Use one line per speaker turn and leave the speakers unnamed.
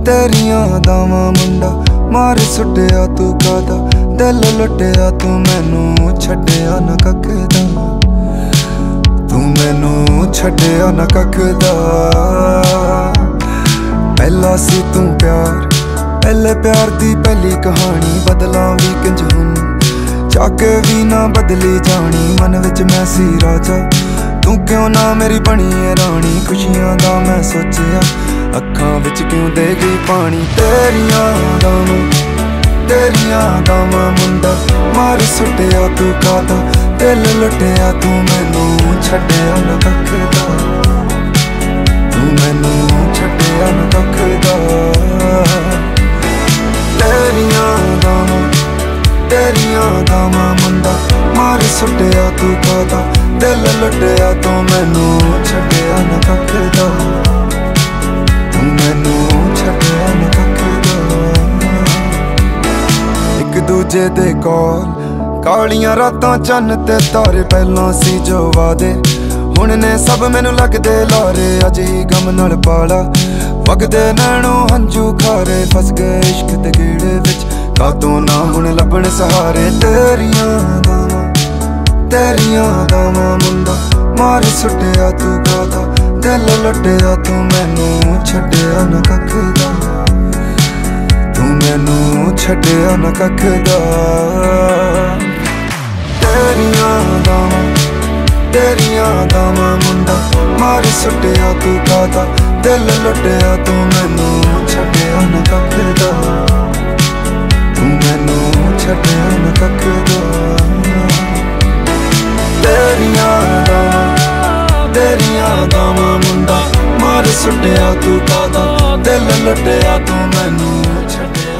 तेरियां दावां मुंडा मार सुटिया तू कादा, दिल लुटिया तू मैनू छड्डिया ना कख दा, तू मैनू छड्डिया ना कख दा। पहला सी तू प्यार, पहले प्यार दी पहली कहानी, बदलां भी किंज हुन चाके भी ना बदली जानी। मन विच मैं सी राजा, तू क्यों ना मेरी बनी है रानी। खुशियां दा मैं सोचिया, अखां विच क्यों दे गई पानी। तेरियां दावां मुंडा मार सुटिया तू कादा, दिल लुटिया तू मैनू छड्डिया ना कख दा, तू मैनू छड्डिया ना कख दा। तेरियां दावां मुंडा मार सुटिया तू कादा, दिल लुटिया तू मैनू छड्डिया ना कख दा, तू मैनू छड्डिया ना कख दा। एक दूजे दे कोल कालियां रातां चन्न ते तारे, पहलां सी जो वादे हुण ने सब मैनू लगदे लारे। अज ही गम नाल पाला वगदे नैणों हंझू खारे, फस गए इश्क दे गेड़े विच कातों ना हुण लभण सहारे। तेरियां दावां मुंडा मार सुटिया तू कादा, दिल लुटिया तू मैनू छड्डिया ना कख दा, तू मैनू छड्डिया ना कख दा। तेरियां दावां मुंडा मार सुटिया तू कादा, दिल लुटिया तू मैनू छड्डिया ना कख दा, तू मैनू छड्डिया ना कख दा। तेरियां दावां मुंडा मार सुटिया तू कादा, दिल लुटिया तू मैनू छड्डिया।